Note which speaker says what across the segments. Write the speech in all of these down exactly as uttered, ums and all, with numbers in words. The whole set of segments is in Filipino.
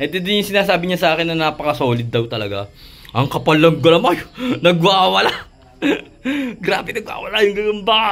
Speaker 1: Ito din yung sinasabi niya sa akin na napaka-solid daw talaga. Ang kapal lang galamay. Nagwawala. Grabe, nagwawala yung gagamba.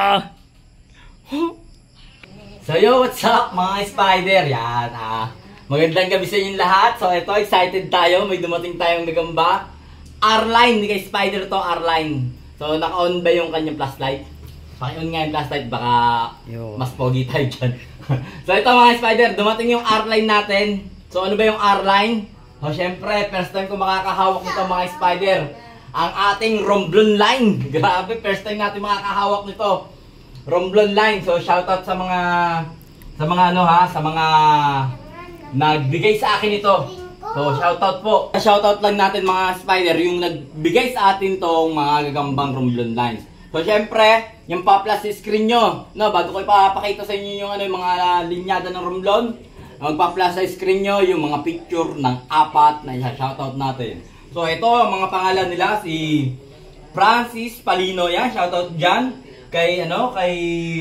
Speaker 1: So yo, what's up mga spider? Yan ah. Magandang gabi sa inyong lahat. So ito, excited tayo. May dumating tayong gagamba. R-Line, hindi kay spider to, R-Line. So naka-on ba yung kanyang flashlight? Paki-on nga yung flashlight, baka yo, mas pogi tayo dyan. So ito mga spider, dumating yung R-Line natin. So ano ba yung R-Line? So syempre, first time ko makakahawak nito mga spider. Ang ating Romblon line. Grabe, first time natin makakahawak nito. Romblon line. So shoutout sa mga sa mga ano ha, sa mga nagbigay sa akin ito. So shoutout po. Shoutout lang natin mga spider yung nagbigay sa atin tong mga gagambang Romblon lines. So syempre, yung pa-plus screen nyo, no, bago ko ipapakita sa inyo yung ano yung mga linyada ng Romblon, magpa-plus sa screen nyo yung mga picture ng apat na i-shoutout natin. So ito, mga pangalan nila, si Francis Palino, yan, shoutout dyan. Kay, ano, kay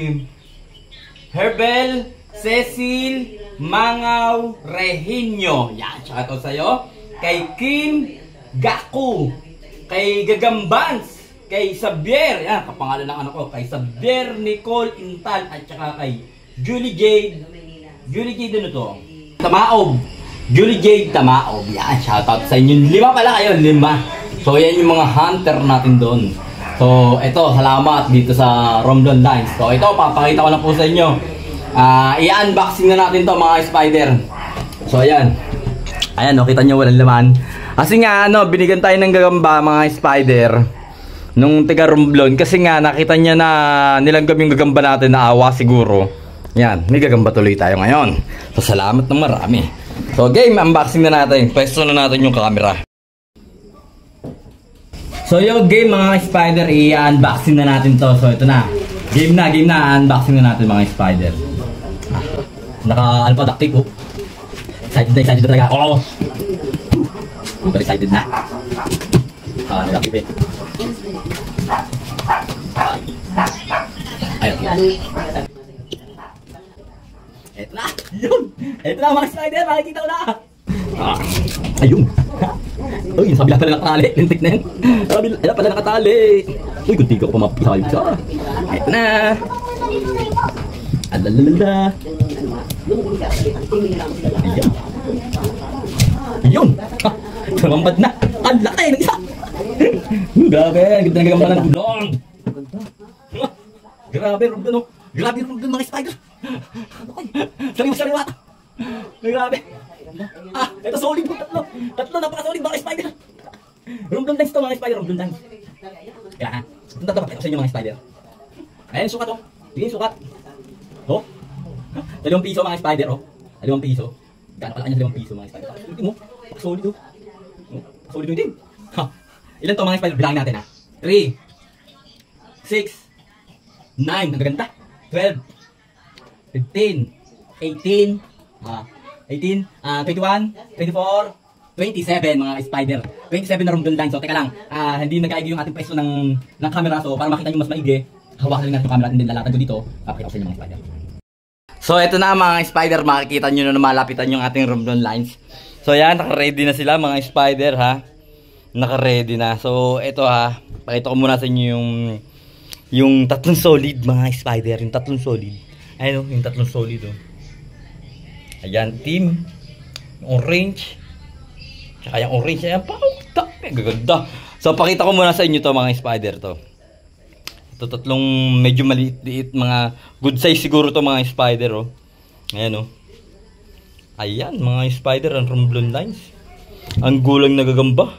Speaker 1: Herbel, Cecil, Mangaw, Rehinyo, yan, shoutout sa'yo. Kay Kim Gaku, kay Gagambans, kay Xavier, yan, kapangalan ng anak ko, kay Xavier Nicole Intal, at saka kay Julie Jade, Julie Jade ano to? Tamaob, Julie Jade Tamaob, yan, shoutout sa inyo, lima pala kayo, lima. So yan yung mga hunter natin doon. So ito, salamat dito sa Romblon Lines. So ito, papakita ko na po sa inyo. Uh, I-unboxing na natin to mga spider. So ayan, ayan o, kita nyo walang laman. Kasi nga ano, binigyan tayo ng gagamba mga spider nung tiga Romblon, kasi nga nakita niya na nilanggam yung gagamba natin na awa siguro. Yan, may gagamba tuloy tayo ngayon. So salamat ng marami. So game, unboxing na natin. Pwesto na natin yung camera. So yung game mga spider, i-unboxing na natin to. So ito na, game na, game na, unboxing na natin mga spider. Ah, naka ano pa, duct tape oh. Excited na, excited na talaga. Oo, oh. Super excited na. Ah, duct tape eh. Ayun. Eto na! Yun! Eto na mga spider! Makikita ko na! Ah, ayun! Uy, sabi lang pala nakatali. Lintik na yun. Sabi lang pala nakatali. Uy, kunti ka pa mapisayog siya. Eto na! Alalalala! Ayun! Ayun! Ha! Tumambad na! Ang laki ng isa! Grabe! Ganda na gagamba ng gulong! Grabe! Romblon oh! Grabe Romblon mga spider! Sariwa-sariwa! Grabe! Ah! Ito solid po! Tatlo! Tatlo! Napaka-solid mga spider! Romblon lines to mga spider! Romblon lines! Kaya ha! Itong tatlo pa sa inyo mga spider! Ayan sukat oh! Tingin sukat! Oh! Dalawang piso mga spider oh! Dalawang piso! Gano'n pala kanya dalawang piso mga spider! Tingin mo! Solid oh! Solid yung din! Ha! Ilan to mga spider? Bilangin natin ha! three six nine! Ang ganda! twelve fifteen eighteen ah, eighteen, ah, twenty-one, twenty-four, twenty-seven mga spider. twenty-seven na Romblon line. So teka lang, ah, hindi nagkaigi yung ating pwesto ng, ng camera. So para makita nyo mas maigi, hawakan lang natin yung camera at hindi lalakad ko dito. Papakita ko sa inyo mga spider. So ito na mga spider, makikita nyo na malapitan yung ating Romblon lines. So yan, naka-ready na sila mga spider ha. Naka-ready na. So ito ha, pakita ko muna sa inyo yung yung tatlong solid mga spider. Yung tatlong solid. Ayun o, yung tatlong solid o. Ayan, team. Yung orange. Tsaka yung orange. Ayan, pautak. Gaganda. So, pakita ko muna sa inyo to mga spider to. Ito tatlong medyo maliit-liit. Mga good size siguro to mga spider o. Ayan o. Ayan, mga spider. Ang Romblon lines. Ang gulang nagagamba.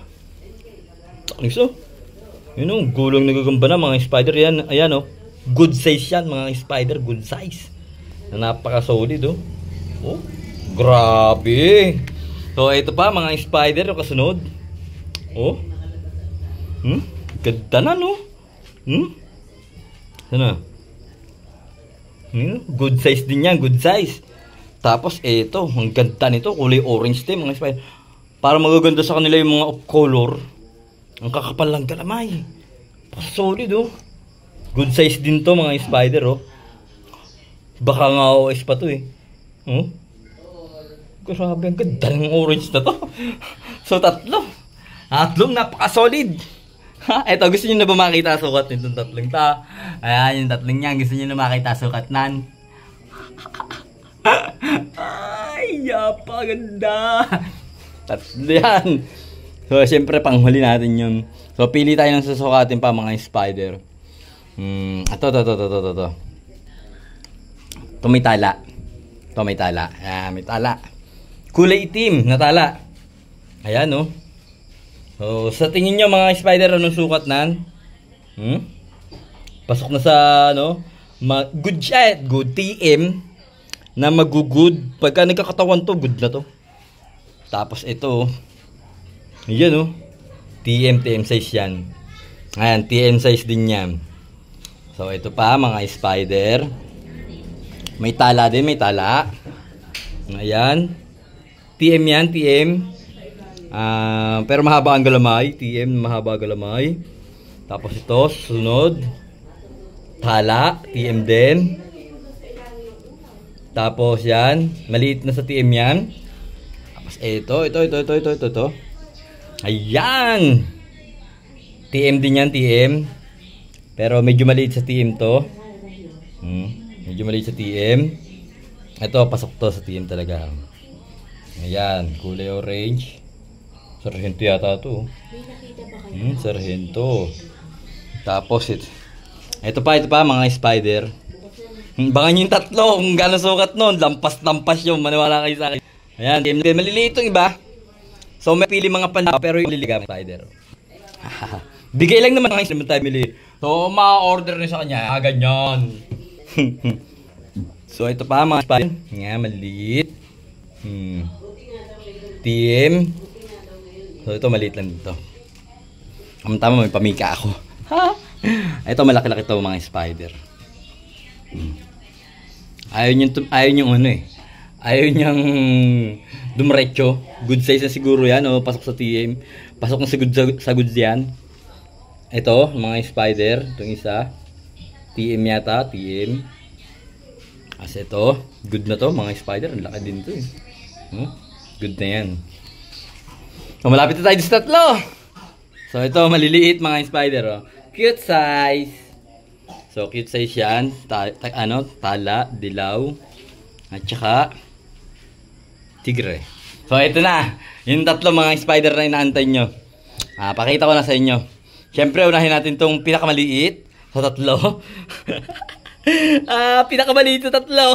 Speaker 1: Ano so? Yun o, gulang nagagamba na mga spider. Ayan, ayan o. Good size yan mga spider. Good size. Na napaka-solid o. Oh, grabe. So, ito pa mga spider o kasunod. Oh. Hmm? Ganda na no? Hmm? Sana? Hmm? Good size din yan. Good size. Tapos, ito. Ang ganda nito. Kulay orange din mga spider. Para magaganda sa kanila yung mga off color. Ang kakapal lang galamay. Solid oh. Good size din to mga spider oh. Baka nga O S pa to eh. Oh. Grabe, ang ganda ng orange na to. So, tatlo. Tatlong napaka-solid. Ha, eto, gusto nyo na ba makita sukat nitong tatlong ta? Ayan, yung tatlong yan. Gusto nyo na makita sukat nan? Ay, yapaganda. Tatlo yan. So, syempre, panghuli natin yun. So, pili tayo ng susukatin pa, mga spider. Hmm, ito, ito, ito, ito, ito, ito. Ito may tala. Ito may tala. Ayan, may tala. Kulay itim na tala. Ayan, no. So, sa tingin nyo, mga spider, anong sukat nan? Hmm? Pasok na sa, ano, good siya, good T M na mag-good. Pagka nagkakatawan to, good na to. Tapos, ito, yan, no. T M, T M size yan. Ayan, T M size din yan. So, ito pa, mga spider. May tala din, may tala. Ayan. T M yan, T M. Uh, pero mahaba ang galamay. T M, mahaba ang galamay. Tapos ito, sunod. Tala, T M din. Tapos yan, maliit na sa T M yan. Tapos ito, ito, ito, ito, ito, ito, ito. Ayan! T M din yan, T M. Pero medyo maliit sa T M to. Hmm, medyo maliit sa T M. Ito, pasok to sa T M talaga. Ayan, kulay orange. Sargento yata to. Hmm, sargento. Tapos ito. Ito pa, ito pa, mga spider. Baka yung tatlo, kung gano'ng sukat nun. Lampas-lampas yung, maniwala kayo sa akin. Ayan, maliliit yung iba. So, may pili mga panda, pero yung liliga, spider. Bigay lang naman ng naman tayo mili. So, ma-order nyo sa kanya. Ah, ganyan. So, ito pa, mga spider. Nga, maliit. Hmm. T M. So, ito maliit lang dito. Ang tama, may pamika ako. Ha? Ito, malaki-laki ito, mga spider. Hmm. Ayaw nyo, ayaw nyo ano eh. Ayaw nyang dumiretso. Good size na siguro yan. O, pasok sa T M. Pasok na sa good, sa goods yan. Ito, mga spider. Itong isa. T M yata. T M. As ito. Good na to, mga spider. Ang laki din to eh. Hmm? Good na yan. So, malapit na tayo sa tatlo. So, ito, maliliit mga spider. Oh. Cute size. So, cute size yan. Ta ta ano, tala, dilaw. At saka, tigre. So, ito na. Yung tatlo mga spider na inaantay nyo. Ah, pakita ko na sa inyo. Siyempre, unahin natin itong pinakamaliit sa tatlo. ah, pinakamaliit sa tatlo.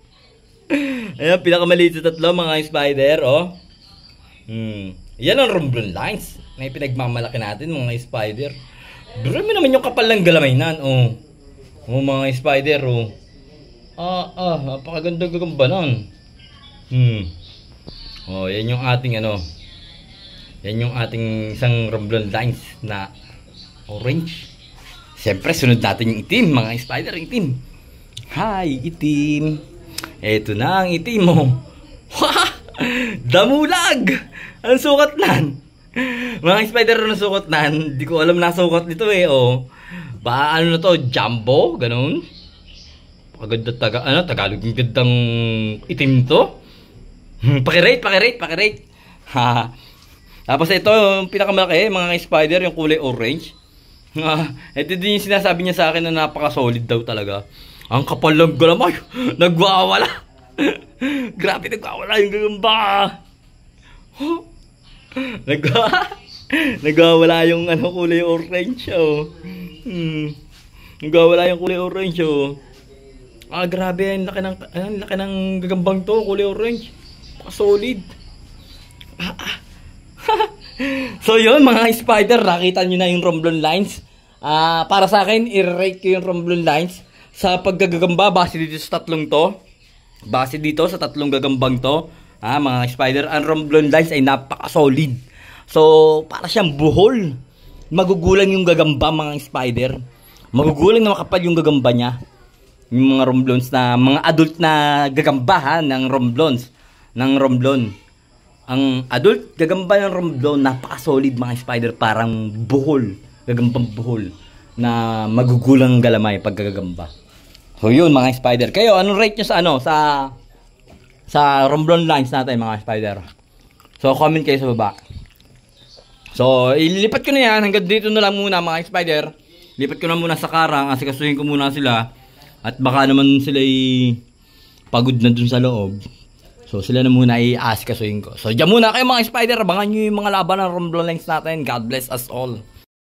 Speaker 1: Ayan, pinakamaliit sa tatlo mga spider, oh. Hmm. Yan ang rumblon lines na pinagmamalaki natin mga spider. Dumi naman yung kapal ng galamay-nan, oh. Oh, mga spider, oh. Ah, ah, napakaganda gagamba nun. Hmm. Oh, yan yung ating ano. Yan yung ating isang rumblon lines na orange. Siyempre, sunod natin yung itim, mga spider, itim. Hi, itim. Eto na ang itim mo. Oh. Damulag! Ang sukat nan. Mga spider na sukat nan. Hindi ko alam na sukat nito eh. Oh. Ba ano na to? Jumbo? Ganun? Paganda taga, ano? Tagalog yung gandang itim to. Pakirate, pakirate, pakirate. Ha. Tapos ito, yung pinakamalaki, mga spider, yung kulay orange. Ito din yung sinasabi niya sa akin na napaka-solid daw talaga. Ang kapal ng galamay. Nagwawala. Grabe, nagwawala yung gagamba. Nagwa Nagwawala yung ano, kulay orange, oh. Hmm. Nagwawala yung kulay orange, oh. Ah, grabe, ang laki ng, ang laki ng gagambang to, kulay orange. Solid. Ah, ah. So yun, mga spider, nakita nyo na yung rumblon lines. Ah, para sa akin, i-rate ko yung rumblon lines sa paggagagamba base dito sa tatlong to. Base dito sa tatlong gagambang to, ah, mga spider, ang rumblon lines ay napaka-solid. So, para siyang buhol. Magugulang yung gagamba, mga spider. Magugulang na makapal yung gagamba niya. Yung mga rumblons na, mga adult na gagamba, ha, ng rumblons. Ng rumblon. Ang adult gagamba ng rumblon, napaka-solid, mga spider, parang buhol. Gagambang buhol. Na magugulang galamay pag gagamba. So, yun, mga spider. Kayo, anong rate nyo sa ano? Sa sa Romblon lines natin mga spider. So comment kayo sa baba. So ililipat ko na yan hanggang dito na lang muna mga spider. Lipat ko na muna sa karang, asikasuhin ko muna sila. At baka naman sila ay pagod na dun sa loob. So sila na muna ay asikasuhin ko. So diyan muna kayo mga spider, abangan nyo yung mga laban ng Romblon lines natin. God bless us all.